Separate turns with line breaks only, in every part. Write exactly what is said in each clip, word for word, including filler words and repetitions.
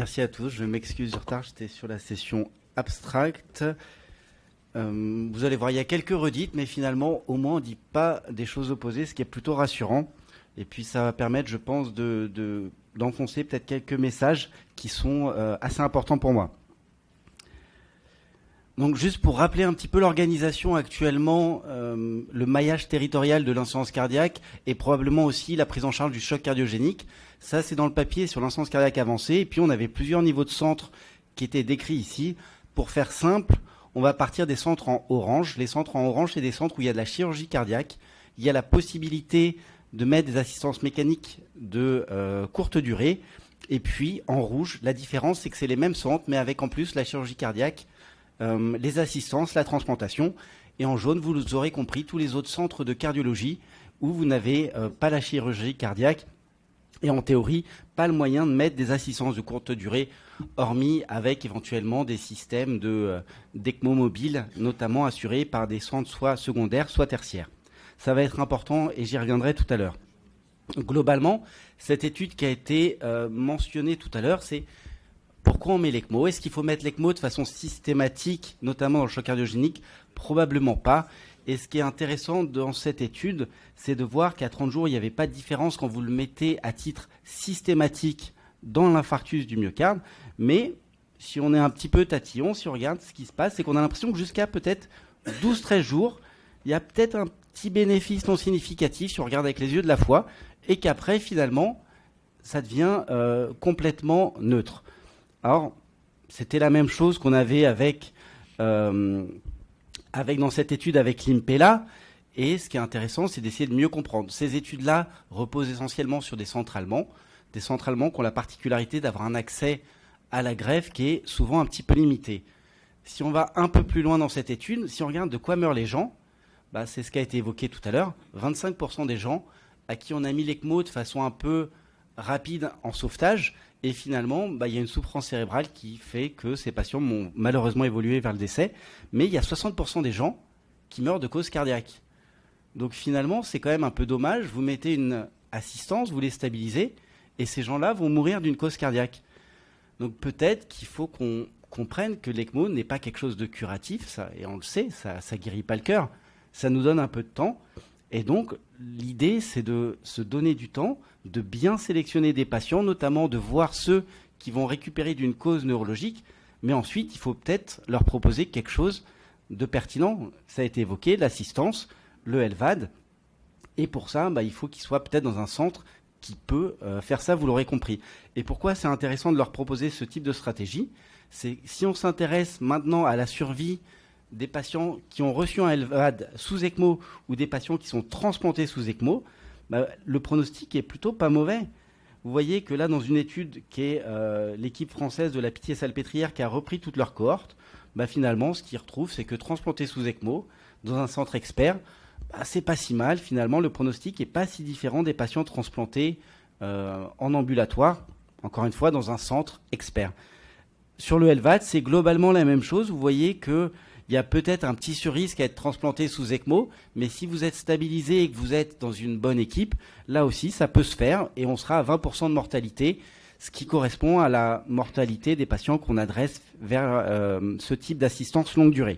Merci à tous. Je m'excuse du retard. J'étais sur la session abstract. Euh, vous allez voir, il y a quelques redites, mais finalement, au moins, on ne dit pas des choses opposées, ce qui est plutôt rassurant. Et puis, ça va permettre, je pense, de, de, d'enfoncer peut-être quelques messages qui sont euh, assez importants pour moi. Donc, juste pour rappeler un petit peu l'organisation actuellement, euh, le maillage territorial de l'insuffisance cardiaque et probablement aussi la prise en charge du choc cardiogénique. Ça, c'est dans le papier sur l'insuffisance cardiaque avancée. Et puis, on avait plusieurs niveaux de centres qui étaient décrits ici. Pour faire simple, on va partir des centres en orange. Les centres en orange, c'est des centres où il y a de la chirurgie cardiaque. Il y a la possibilité de mettre des assistances mécaniques de euh, courte durée. Et puis, en rouge, la différence, c'est que c'est les mêmes centres, mais avec en plus la chirurgie cardiaque, euh, les assistances, la transplantation. Et en jaune, vous aurez compris tous les autres centres de cardiologie où vous n'avez euh, pas la chirurgie cardiaque et en théorie, pas le moyen de mettre des assistances de courte durée, hormis avec éventuellement des systèmes de, euh, d'ECMO mobile, notamment assurés par des centres soit secondaires, soit tertiaires. Ça va être important et j'y reviendrai tout à l'heure. Globalement, cette étude qui a été euh, mentionnée tout à l'heure, c'est pourquoi on met l'ECMO. Est-ce qu'il faut mettre l'ECMO de façon systématique, notamment dans le choc cardiogénique? Probablement pas. Et ce qui est intéressant dans cette étude, c'est de voir qu'à trente jours, il n'y avait pas de différence quand vous le mettez à titre systématique dans l'infarctus du myocarde. Mais si on est un petit peu tatillon, si on regarde ce qui se passe, c'est qu'on a l'impression que jusqu'à peut-être douze treize jours, il y a peut-être un petit bénéfice non significatif si on regarde avec les yeux de la foi, et qu'après, finalement, ça devient euh, complètement neutre. Alors, c'était la même chose qu'on avait avec... Euh, avec dans cette étude avec l'Impella, et ce qui est intéressant, c'est d'essayer de mieux comprendre. Ces études-là reposent essentiellement sur des centres allemands, des centres allemands qui ont la particularité d'avoir un accès à la greffe qui est souvent un petit peu limité. Si on va un peu plus loin dans cette étude, si on regarde de quoi meurent les gens, bah, c'est ce qui a été évoqué tout à l'heure, vingt-cinq pour cent des gens à qui on a mis l'ECMO de façon un peu rapide en sauvetage, et finalement, bah, il y a une souffrance cérébrale qui fait que ces patients ont malheureusement évolué vers le décès. Mais il y a soixante pour cent des gens qui meurent de cause cardiaque. Donc finalement, c'est quand même un peu dommage. Vous mettez une assistance, vous les stabilisez, et ces gens-là vont mourir d'une cause cardiaque. Donc peut-être qu'il faut qu'on comprenne que l'ECMO n'est pas quelque chose de curatif, ça, et on le sait, ça ne guérit pas le cœur. Ça nous donne un peu de temps. Et donc, l'idée, c'est de se donner du temps, de bien sélectionner des patients, notamment de voir ceux qui vont récupérer d'une cause neurologique, mais ensuite, il faut peut-être leur proposer quelque chose de pertinent. Ça a été évoqué, l'assistance, le L V A D, et pour ça, bah, il faut qu'ils soient peut-être dans un centre qui peut euh, faire ça, vous l'aurez compris. Et pourquoi c'est intéressant de leur proposer ce type de stratégie? C'est si on s'intéresse maintenant à la survie des patients qui ont reçu un L V A D sous ECMO ou des patients qui sont transplantés sous ECMO, bah, le pronostic est plutôt pas mauvais. Vous voyez que là, dans une étude qui est euh, l'équipe française de la Pitié-Salpêtrière qui a repris toute leur cohorte, bah, finalement, ce qu'ils retrouvent, c'est que transplantés sous ECMO, dans un centre expert, bah, c'est pas si mal. Finalement, le pronostic n'est pas si différent des patients transplantés euh, en ambulatoire, encore une fois, dans un centre expert. Sur le L V A D, c'est globalement la même chose. Vous voyez que il y a peut-être un petit sur-risque à être transplanté sous ECMO, mais si vous êtes stabilisé et que vous êtes dans une bonne équipe, là aussi, ça peut se faire et on sera à vingt pour cent de mortalité, ce qui correspond à la mortalité des patients qu'on adresse vers euh, ce type d'assistance longue durée.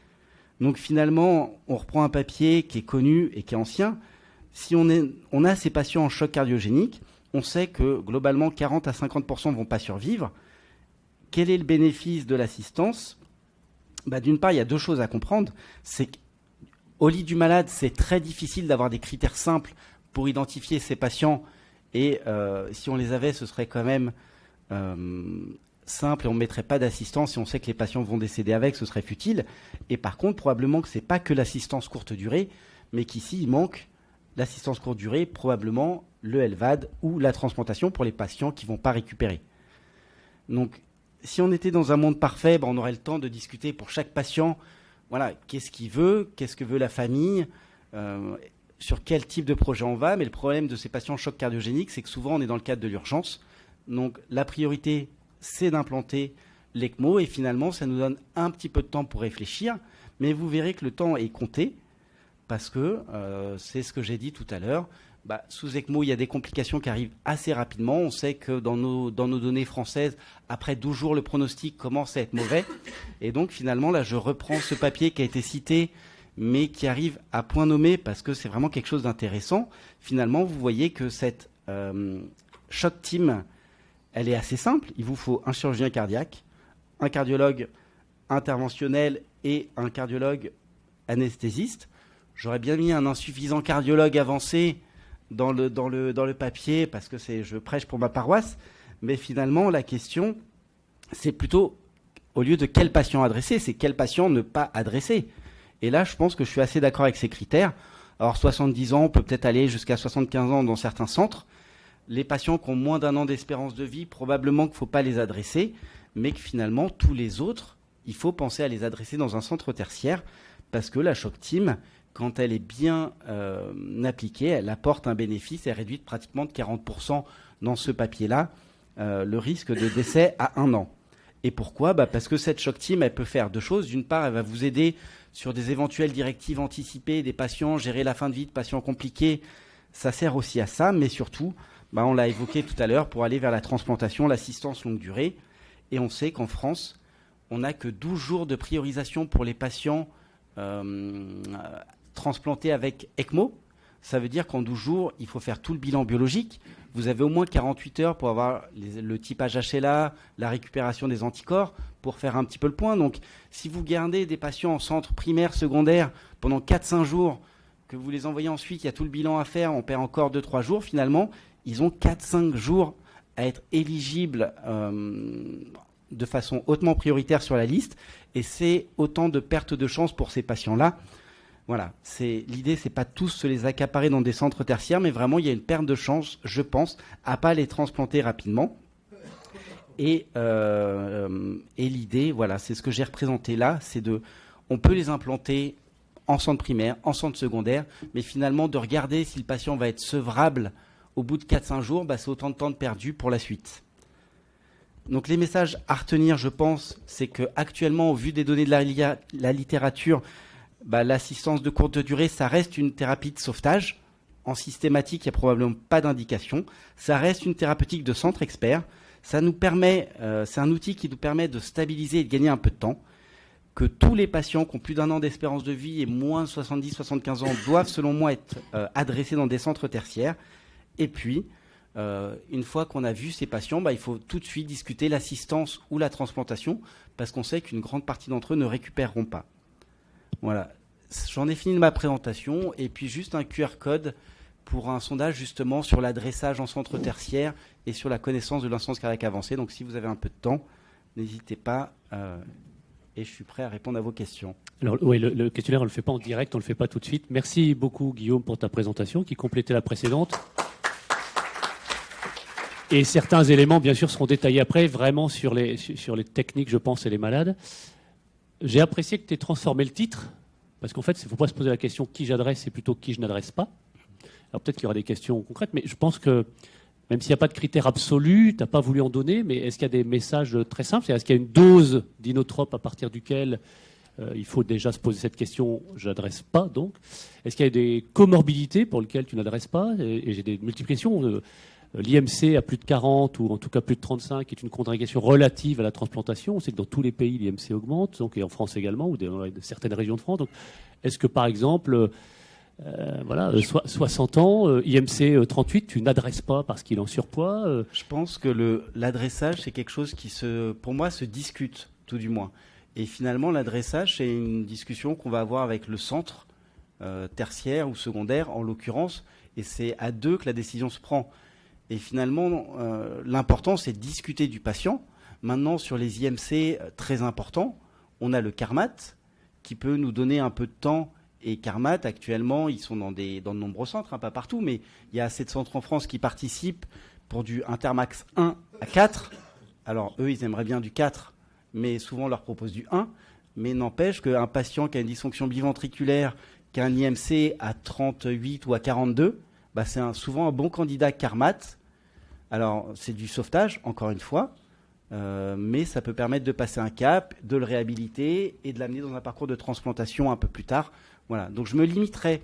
Donc finalement, on reprend un papier qui est connu et qui est ancien. Si on, est, on a ces patients en choc cardiogénique, on sait que globalement, quarante à cinquante pour cent ne vont pas survivre. Quel est le bénéfice de l'assistance ? Bah, d'une part, il y a deux choses à comprendre. C'est qu'au lit du malade, c'est très difficile d'avoir des critères simples pour identifier ces patients. Et euh, si on les avait, ce serait quand même euh, simple et on ne mettrait pas d'assistance. Si on sait que les patients vont décéder avec, ce serait futile. Et par contre, probablement que ce n'est pas que l'assistance courte durée, mais qu'ici, il manque l'assistance courte durée, probablement le L V A D ou la transplantation pour les patients qui ne vont pas récupérer. Donc, si on était dans un monde parfait, ben on aurait le temps de discuter pour chaque patient, voilà, qu'est-ce qu'il veut, qu'est-ce que veut la famille, euh, sur quel type de projet on va. Mais le problème de ces patients en choc cardiogénique, c'est que souvent on est dans le cadre de l'urgence. Donc la priorité, c'est d'implanter l'ECMO et finalement, ça nous donne un petit peu de temps pour réfléchir. Mais vous verrez que le temps est compté parce que, euh, c'est ce que j'ai dit tout à l'heure, bah, sous ECMO, il y a des complications qui arrivent assez rapidement. On sait que dans nos, dans nos données françaises, après douze jours, le pronostic commence à être mauvais. Et donc, finalement, là, je reprends ce papier qui a été cité, mais qui arrive à point nommé parce que c'est vraiment quelque chose d'intéressant. Finalement, vous voyez que cette euh, shock team, elle est assez simple. Il vous faut un chirurgien cardiaque, un cardiologue interventionnel et un cardiologue anesthésiste. J'aurais bien mis un insuffisant cardiologue avancé dans le, dans le, dans le papier parce que c'est, je prêche pour ma paroisse. Mais finalement, la question, c'est plutôt, au lieu de quel patient adresser, c'est quel patient ne pas adresser. Et là, je pense que je suis assez d'accord avec ces critères. Alors, soixante-dix ans, on peut peut-être aller jusqu'à soixante-quinze ans dans certains centres. Les patients qui ont moins d'un an d'espérance de vie, probablement qu'il ne faut pas les adresser, mais que finalement, tous les autres, il faut penser à les adresser dans un centre tertiaire parce que la shock team, quand elle est bien euh, appliquée, elle apporte un bénéfice et réduit pratiquement de quarante pour cent dans ce papier-là euh, le risque de décès à un an. Et pourquoi ? Bah parce que cette shock team, elle peut faire deux choses. D'une part, elle va vous aider sur des éventuelles directives anticipées des patients, gérer la fin de vie de patients compliqués. Ça sert aussi à ça, mais surtout, bah on l'a évoqué tout à l'heure, pour aller vers la transplantation, l'assistance longue durée. Et on sait qu'en France, on n'a que douze jours de priorisation pour les patients euh, transplantés avec ECMO. Ça veut dire qu'en douze jours, il faut faire tout le bilan biologique. Vous avez au moins quarante-huit heures pour avoir les, le typage H L A, la récupération des anticorps, pour faire un petit peu le point. Donc, si vous gardez des patients en centre primaire, secondaire, pendant quatre à cinq jours, que vous les envoyez ensuite, il y a tout le bilan à faire, on perd encore deux à trois jours, finalement, ils ont quatre à cinq jours à être éligibles euh, de façon hautement prioritaire sur la liste. Et c'est autant de pertes de chance pour ces patients-là. Voilà, c'est, l'idée, c'est pas tous se les accaparer dans des centres tertiaires, mais vraiment, il y a une perte de chance, je pense, à pas les transplanter rapidement. Et, euh, et l'idée, voilà, c'est ce que j'ai représenté là, c'est de, on peut les implanter en centre primaire, en centre secondaire, mais finalement, de regarder si le patient va être sevrable au bout de quatre à cinq jours, bah, c'est autant de temps de perdu pour la suite. Donc les messages à retenir, je pense, c'est qu'actuellement, au vu des données de la, la littérature, bah, l'assistance de courte durée, ça reste une thérapie de sauvetage. En systématique, il n'y a probablement pas d'indication. Ça reste une thérapeutique de centre expert. Ça nous permet, euh, c'est un outil qui nous permet de stabiliser et de gagner un peu de temps. Que tous les patients qui ont plus d'un an d'espérance de vie et moins de soixante-dix à soixante-quinze ans doivent, selon moi, être euh, adressés dans des centres tertiaires. Et puis, euh, une fois qu'on a vu ces patients, bah, il faut tout de suite discuter l'assistance ou la transplantation parce qu'on sait qu'une grande partie d'entre eux ne récupéreront pas. Voilà, j'en ai fini de ma présentation et puis juste un Q R code pour un sondage justement sur l'adressage en centre tertiaire et sur la connaissance de l'insuffisance cardiaque avancée. Donc si vous avez un peu de temps, n'hésitez pas euh, et je suis prêt à répondre à vos questions.
Alors oui, le, le questionnaire on le fait pas en direct, on le fait pas tout de suite. Merci beaucoup Guillaume pour ta présentation qui complétait la précédente. Et certains éléments bien sûr seront détaillés après vraiment sur les, sur les techniques je pense et les malades. J'ai apprécié que tu aies transformé le titre, parce qu'en fait, il ne faut pas se poser la question qui j'adresse, c'est plutôt qui je n'adresse pas. Alors peut-être qu'il y aura des questions concrètes, mais je pense que même s'il n'y a pas de critères absolus, tu n'as pas voulu en donner, mais est-ce qu'il y a des messages très simples ? Est-ce qu'il y a une dose d'inotrope à partir duquel euh, il faut déjà se poser cette question, je n'adresse pas donc ? Est-ce qu'il y a des comorbidités pour lesquelles tu n'adresses pas ? Et, et j'ai des multiplications. Euh, L'I M C à plus de quarante ou en tout cas plus de trente-cinq est une contre-indication relative à la transplantation. On sait que dans tous les pays, l'I M C augmente, donc, et en France également, ou dans certaines régions de France. Donc, est-ce que par exemple, euh, voilà, so- soixante ans, euh, I M C trente-huit, tu n'adresses pas parce qu'il est en surpoids euh...
Je pense que le, l'adressage, c'est quelque chose qui, se, pour moi, se discute, tout du moins. Et finalement, l'adressage, c'est une discussion qu'on va avoir avec le centre euh, tertiaire ou secondaire, en l'occurrence, et c'est à deux que la décision se prend. Et finalement, euh, l'important, c'est de discuter du patient. Maintenant, sur les I M C euh, très importants, on a le Carmat qui peut nous donner un peu de temps. Et Carmat, actuellement, ils sont dans, des, dans de nombreux centres, hein, pas partout, mais il y a assez de centres en France qui participent pour du Intermax un à quatre. Alors, eux, ils aimeraient bien du quatre, mais souvent, on leur propose du un. Mais n'empêche qu'un patient qui a une dysfonction biventriculaire, qui a un I M C à trente-huit ou à quarante-deux, bah, c'est un, souvent un bon candidat Carmat. Alors, c'est du sauvetage, encore une fois, euh, mais ça peut permettre de passer un cap, de le réhabiliter et de l'amener dans un parcours de transplantation un peu plus tard. Voilà. Donc, je me limiterai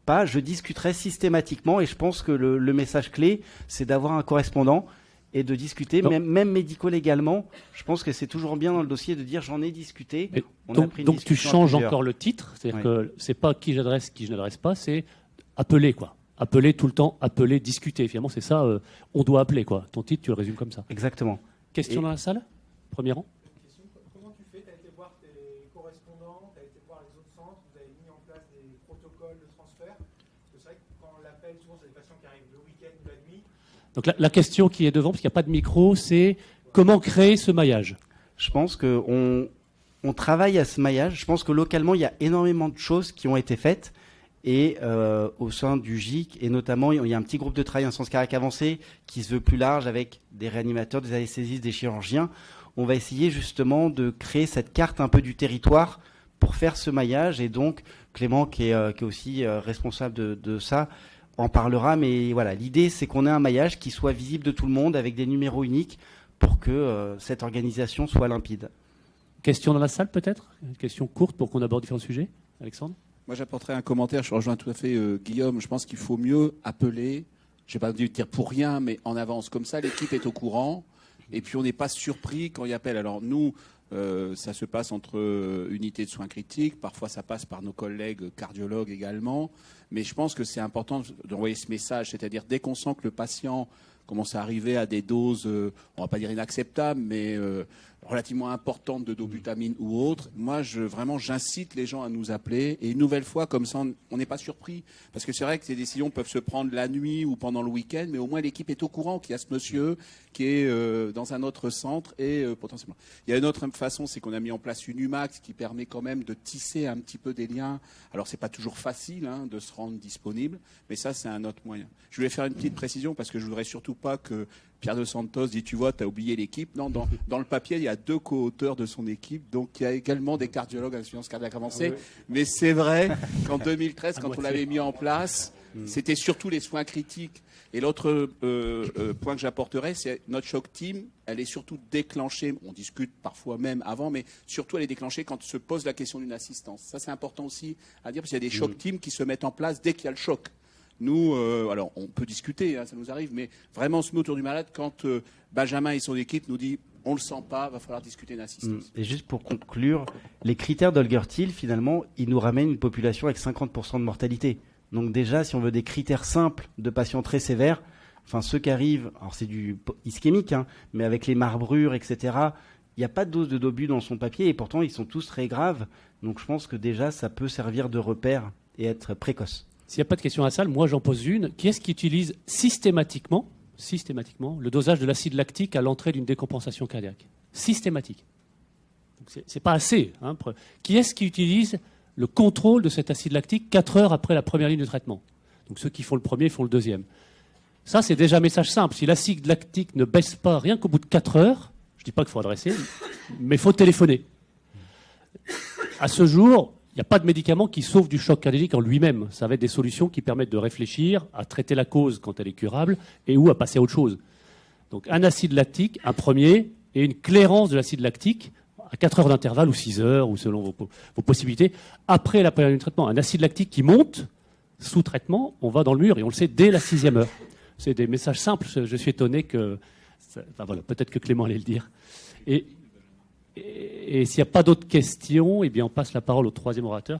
pas, je discuterai systématiquement, et je pense que le, le message clé, c'est d'avoir un correspondant et de discuter, même, même médico-légalement. Je pense que c'est toujours bien dans le dossier de dire j'en ai discuté. On
donc
a pris une
donc tu changes
plusieurs.
encore le titre, c'est-à-dire
Oui.
que c'est pas qui j'adresse, qui je n'adresse pas, c'est appeler quoi. Appeler tout le temps, appeler, discuter. Finalement, c'est ça, euh, on doit appeler quoi. Ton titre, tu le résumes comme ça.
Exactement.
Question
Et-
dans la salle, premier rang.
Question, comment tu fais? Tu as été voir tes correspondants, tu as été voir les autres centres, vous avez mis en place des protocoles de transfert. Parce que c'est vrai que quand on l'appelle, souvent c'est des patients qui arrivent le week-end ou la nuit.
Donc la, la question qui est devant, parce qu'il n'y a pas de micro, c'est comment créer ce maillage.
Je pense qu'on on travaille à ce maillage. Je pense que localement, il y a énormément de choses qui ont été faites. Et euh, au sein du G I C, et notamment, il y a un petit groupe de travail en sens cardiaque avancé qui se veut plus large avec des réanimateurs, des anesthésistes, des chirurgiens. On va essayer justement de créer cette carte un peu du territoire pour faire ce maillage. Et donc, Clément, qui est, euh, qui est aussi euh, responsable de, de ça, en parlera. Mais voilà, l'idée, c'est qu'on ait un maillage qui soit visible de tout le monde avec des numéros uniques pour que euh, cette organisation soit limpide.
Question dans la salle peut-être? Une question courte pour qu'on aborde différents sujets. Alexandre?
Moi, j'apporterai un commentaire. Je rejoins tout à fait euh, Guillaume. Je pense qu'il faut mieux appeler. Je n'ai pas dû dire pour rien, mais en avance. Comme ça, l'équipe est au courant. Et puis, on n'est pas surpris quand il appelle. Alors, nous, euh, ça se passe entre euh, unités de soins critiques. Parfois, ça passe par nos collègues cardiologues également. Mais je pense que c'est important d'envoyer ce message. C'est-à-dire, dès qu'on sent que le patient commence à arriver à des doses, euh, on ne va pas dire inacceptables, mais euh, relativement importantes de dobutamine ou autre, moi, je, vraiment, j'incite les gens à nous appeler. Et une nouvelle fois, comme ça, on n'est pas surpris. Parce que c'est vrai que ces décisions peuvent se prendre la nuit ou pendant le week-end, mais au moins l'équipe est au courant qu'il y a ce monsieur qui est euh, dans un autre centre et euh, potentiellement. Il y a une autre façon, c'est qu'on a mis en place une UMAX qui permet quand même de tisser un petit peu des liens. Alors, c'est pas toujours facile hein, de se rendre disponible, mais ça, c'est un autre moyen. Je voulais faire une petite précision parce que je voudrais surtout pas que Pierre de Santos dit, tu vois, tu as oublié l'équipe. Non, dans, dans le papier, il y a deux co-auteurs de son équipe. Donc, il y a également des cardiologues à l'insuffisance cardiaque avancée. Ah oui. Mais c'est vrai qu'en deux mille treize, quand on l'avait mis en place, c'était surtout les soins critiques. Et l'autre euh, euh, point que j'apporterai, c'est notre shock team. Elle est surtout déclenchée, on discute parfois même avant, mais surtout elle est déclenchée quand se pose la question d'une assistance. Ça, c'est important aussi à dire, parce qu'il y a des shock teams qui se mettent en place dès qu'il y a le choc. Nous, euh, alors on peut discuter, hein, ça nous arrive, mais vraiment on se met autour du malade quand euh, Benjamin et son équipe nous disent on le sent pas, va falloir discuter d'assistance.
Et juste pour conclure, les critères d'Holger-Thiel, finalement, ils nous ramènent une population avec cinquante pour cent de mortalité. Donc déjà, si on veut des critères simples de patients très sévères, enfin ceux qui arrivent, alors c'est du ischémique, hein, mais avec les marbrures, et cetera, il n'y a pas de dose de dobu dans son papier et pourtant ils sont tous très graves. Donc je pense que déjà, ça peut servir de repère et être précoce.
S'il n'y a pas de questions à la salle, moi j'en pose une. Qui est-ce qui utilise systématiquement, systématiquement le dosage de l'acide lactique à l'entrée d'une décompensation cardiaque? Systématique. Ce n'est pas assez. Hein. Qui est-ce qui utilise le contrôle de cet acide lactique quatre heures après la première ligne de traitement? Donc ceux qui font le premier font le deuxième. Ça, c'est déjà un message simple. Si l'acide lactique ne baisse pas rien qu'au bout de quatre heures, je ne dis pas qu'il faut adresser, mais il faut téléphoner. À ce jour, il n'y a pas de médicament qui sauve du choc cardiaque en lui-même. Ça va être des solutions qui permettent de réfléchir à traiter la cause quand elle est curable et ou à passer à autre chose. Donc un acide lactique, un premier, et une clairance de l'acide lactique à quatre heures d'intervalle ou six heures, ou selon vos, vos possibilités, après la première ligne de traitement. Un acide lactique qui monte, sous traitement, on va dans le mur et on le sait dès la sixième heure. C'est des messages simples. Je suis étonné que... Ça, enfin voilà, peut-être que Clément allait le dire. Et... Et, et s'il n'y a pas d'autres questions, eh bien on passe la parole au troisième orateur.